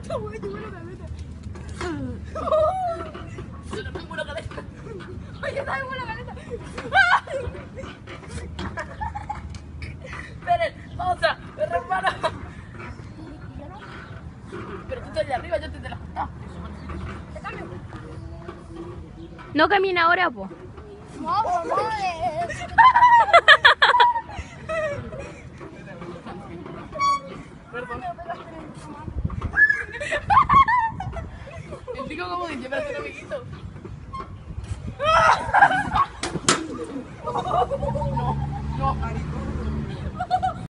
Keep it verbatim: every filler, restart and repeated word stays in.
Yo no tengo una caleta. Oye, ¿sabes una caleta? Esperen, pausa, me resbalo. Pero tú estás de arriba, yo te de la junta. Te cambio. No camina ahora, po. No, no, no. Perdón. El chico como dice, pero es un amiguito.